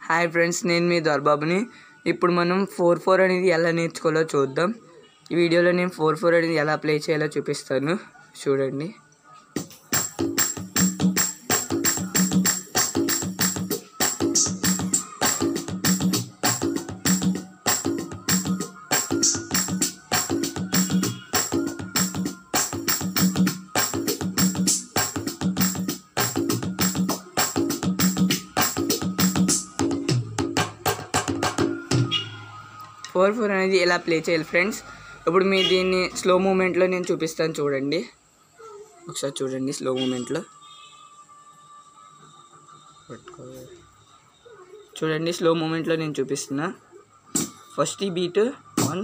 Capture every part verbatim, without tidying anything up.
Hi friends, నేను మీ దొరబాబుని. ఇప్పుడు మనం ఫోర్ ఫోర్ అనేది ఎలా నేర్చుకోవాలో చూద్దాం. ఈ వీడియోలో నేను ఫోర్ ఫోర్ అనేది ఎలా ప్లే చేయాలో చూపిస్తాను, చూడండి. ఫోర్ ఫోర్ అనేది ఎలా ప్లే చేయాలి ఫ్రెండ్స్. ఇప్పుడు మీ దీన్ని స్లో మూమెంట్లో నేను చూపిస్తాను, చూడండి. ఒకసారి చూడండి స్లో మూమెంట్లో. చూడండి స్లో మూమెంట్లో నేను చూపిస్తున్నా. ఫస్ట్ ఈ beat one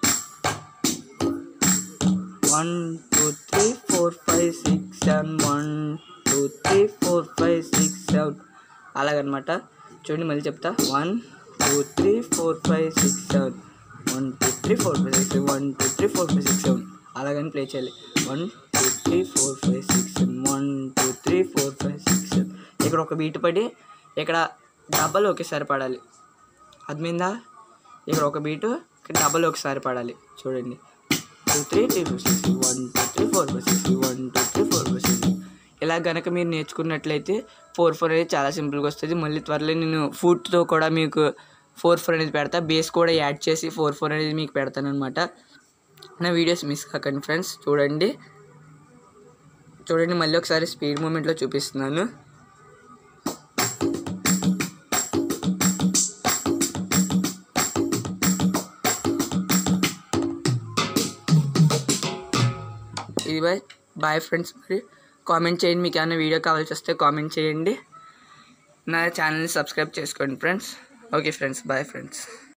one two three four five six seven one two three four five six seven అలాగనమాట. చూడండి మళ్ళీ చెప్తా. One two three four five six seven one two three four five six seven one two three four five six seven అలాగని play చేయాలి. One two three four five six seven one two three four five six seven ఇక్కడ ఒక beat పడి ఇక్కడ double ఒకేసారి పడాలి. అర్థమైందా? ఇక్కడ ఒక బీటు ఇక్కడ డబల్ ఒకసారి పడాలి. చూడండి. Two three three four six one two three four five six one two three four five six ఇలా కనుక మీరు నేర్చుకున్నట్లయితే ఫోర్ ఫోర్ అనేది చాలా సింపుల్గా వస్తుంది. మళ్ళీ త్వరలో నేను ఫుట్తో కూడా మీకు ఫోర్ ఫోర్ అనేది పెడతా. బేస్ కూడా యాడ్ చేసి ఫోర్ ఫోర్ అనేది మీకు పెడతాను అనమాట. నా వీడియోస్ మిస్ కాకండి ఫ్రెండ్స్. చూడండి చూడండి మళ్ళీ ఒకసారి స్పీడ్ మూమెంట్లో చూపిస్తున్నాను. ఇది బాయ్ బాయ్ ఫ్రెండ్స్. మరి కామెంట్ చేయండి, మీకు ఏమైనా వీడియో కావాల్సి వస్తే కామెంట్ చేయండి. నా ఛానల్ని సబ్స్క్రైబ్ చేసుకోండి friends. Okay friends, bye friends.